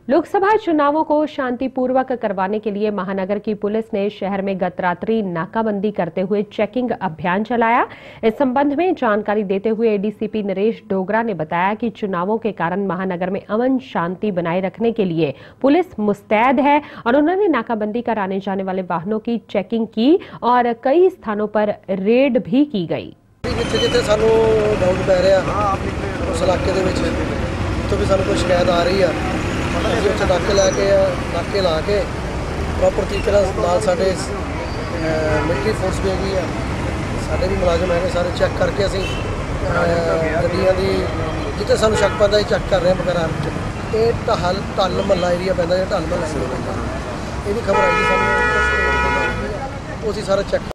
लोकसभा चुनावों को शांतिपूर्वक करवाने के लिए महानगर की पुलिस ने शहर में गत रात्रि नाकाबंदी करते हुए चेकिंग अभियान चलाया। इस संबंध में जानकारी देते हुए एडीसीपी नरेश डोगरा ने बताया कि चुनावों के कारण महानगर में अमन शांति बनाए रखने के लिए पुलिस मुस्तैद है और उन्होंने नाकाबंदी कर आने जाने वाले वाहनों की चेकिंग की और कई स्थानों पर रेड भी की गई। जिथे सानू डाउट पै रहा उस इलाके दे विच तो भी सानू कोई शिकायत आ रही है, ਅਸੀਂ ਉੱਥੇ ਨਾਕੇ ਲਾ ਕੇ ਪ੍ਰੋਪਰ ਤਰੀਕੇ ਨਾਲ ਸਾਡੇ ਮਿਲਟਰੀ ਫੋਰਸ ਵੀ ਹੈਗੀ ਆ, ਸਾਡੇ ਵੀ ਮੁਲਾਜ਼ਮ ਹੈਗੇ, ਸਾਰੇ ਚੈੱਕ ਕਰਕੇ ਅਸੀਂ ਗੱਡੀਆਂ ਦੀ ਜਿੱਥੇ ਸਾਨੂੰ ਸ਼ੱਕ ਪੈਂਦਾ ਚੈੱਕ ਕਰ ਰਹੇ ਹਾਂ ਬਗੈਰ। ਇਹ ਢੱਲ ਮਹੱਲਾ ਏਰੀਆ ਪੈਂਦਾ, ਜਿਹੜਾ ਢੱਲ ਮਹੱਲਾ ਏਰੀਆ ਪੈਂਦਾ, ਇਹਦੀ ਖਬਰ ਆਈ ਸਾਨੂੰ, ਉਹ ਅਸੀਂ ਸਾਰਾ ਚੈੱਕ